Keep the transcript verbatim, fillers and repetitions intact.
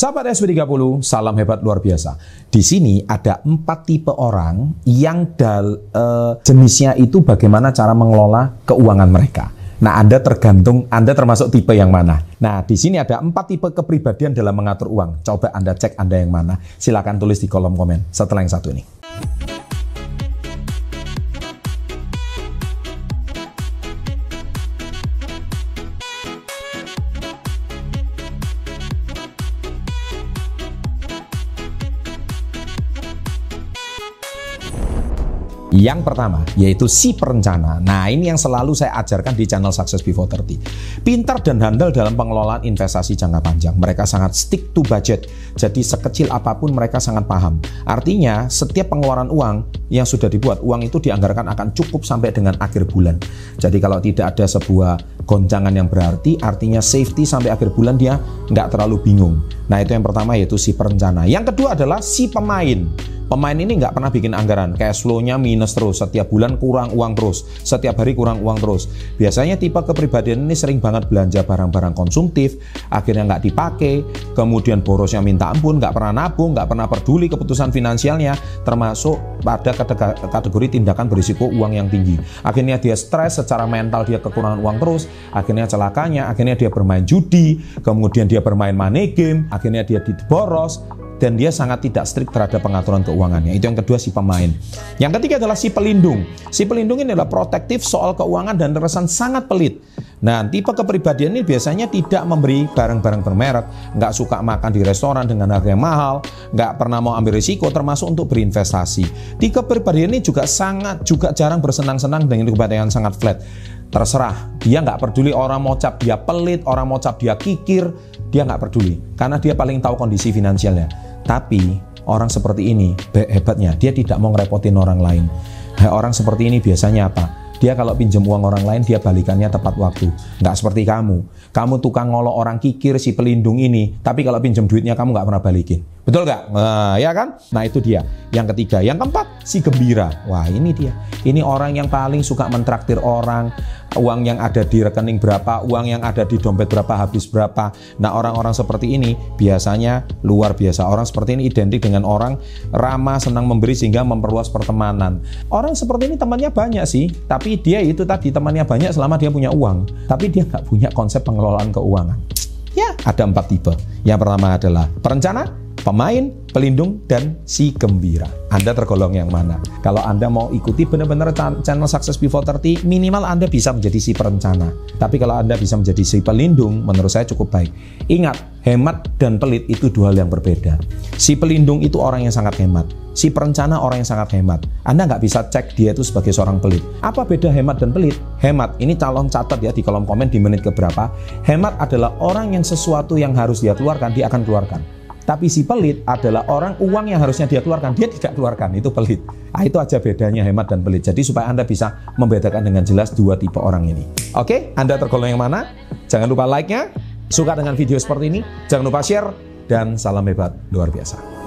Sahabat S W tiga puluh, salam hebat luar biasa. Di sini ada empat tipe orang yang dal, uh, jenisnya itu bagaimana cara mengelola keuangan mereka. Nah, Anda tergantung, Anda termasuk tipe yang mana. Nah, di sini ada empat tipe kepribadian dalam mengatur uang. Coba Anda cek Anda yang mana. Silakan tulis di kolom komen setelah yang satu ini. Yang pertama, yaitu si perencana. Nah, ini yang selalu saya ajarkan di channel Success Before tiga puluh. Pintar dan handal dalam pengelolaan investasi jangka panjang. Mereka sangat stick to budget. Jadi sekecil apapun mereka sangat paham. Artinya, setiap pengeluaran uang yang sudah dibuat, uang itu dianggarkan akan cukup sampai dengan akhir bulan. Jadi kalau tidak ada sebuah goncangan yang berarti, artinya safety sampai akhir bulan dia nggak terlalu bingung. Nah, itu yang pertama, yaitu si perencana. Yang kedua adalah si pemain. Pemain ini nggak pernah bikin anggaran, cash flow-nya minus terus, setiap bulan kurang uang terus, setiap hari kurang uang terus. Biasanya tipe kepribadian ini sering banget belanja barang-barang konsumtif, akhirnya nggak dipakai, kemudian borosnya minta ampun, nggak pernah nabung, nggak pernah peduli keputusan finansialnya, termasuk pada kategori tindakan berisiko uang yang tinggi. Akhirnya dia stres, secara mental dia kekurangan uang terus, akhirnya celakanya, akhirnya dia bermain judi, kemudian dia bermain money game, akhirnya dia diboros, dan dia sangat tidak strict terhadap pengaturan keuangannya. Itu yang kedua, si pemain. Yang ketiga adalah si pelindung. Si pelindung ini adalah protektif soal keuangan dan terkesan sangat pelit. Nah, tipe kepribadian ini biasanya tidak memberi barang-barang bermerek, nggak suka makan di restoran dengan harga yang mahal, nggak pernah mau ambil risiko, termasuk untuk berinvestasi. Tipe kepribadian ini juga sangat juga jarang bersenang-senang dengan kepribadian sangat flat. Terserah, dia nggak peduli orang mau cap dia pelit, orang mau cap dia kikir, dia nggak peduli, karena dia paling tahu kondisi finansialnya. Tapi orang seperti ini hebatnya, dia tidak mau ngerepotin orang lain. Orang seperti ini biasanya apa? Dia kalau pinjam uang orang lain, dia balikannya tepat waktu. Nggak seperti kamu. Kamu tukang ngolok orang kikir, si pelindung ini, tapi kalau pinjam duitnya kamu nggak pernah balikin. Betul nggak? Nah, ya kan? Nah, itu dia. Yang ketiga. Yang keempat, si gembira. Wah, ini dia. Ini orang yang paling suka mentraktir orang. Uang yang ada di rekening berapa, uang yang ada di dompet berapa, habis berapa. Nah, orang-orang seperti ini biasanya luar biasa. Orang seperti ini identik dengan orang ramah, senang memberi sehingga memperluas pertemanan. Orang seperti ini temannya banyak sih, tapi dia itu tadi temannya banyak selama dia punya uang. Tapi dia nggak punya konsep pengelolaan keuangan. Ya, ada empat tipe. Yang pertama adalah perencana, pemain, pelindung, dan si gembira. Anda tergolong yang mana? Kalau Anda mau ikuti benar-benar channel Success Before tiga puluh, minimal Anda bisa menjadi si perencana. Tapi kalau Anda bisa menjadi si pelindung, menurut saya cukup baik. Ingat, hemat dan pelit itu dua hal yang berbeda. Si pelindung itu orang yang sangat hemat. Si perencana orang yang sangat hemat. Anda nggak bisa cek dia itu sebagai seorang pelit. Apa beda hemat dan pelit? Hemat, ini calon catat ya di kolom komen di menit keberapa. Hemat adalah orang yang sesuatu yang harus dia keluarkan, dia akan keluarkan. Tapi si pelit adalah orang uang yang harusnya dia keluarkan, dia tidak keluarkan, itu pelit. Nah, itu aja bedanya hemat dan pelit. Jadi supaya Anda bisa membedakan dengan jelas dua tipe orang ini. Oke, Anda tergolong yang mana? Jangan lupa like-nya, suka dengan video seperti ini, jangan lupa share, dan salam hebat luar biasa.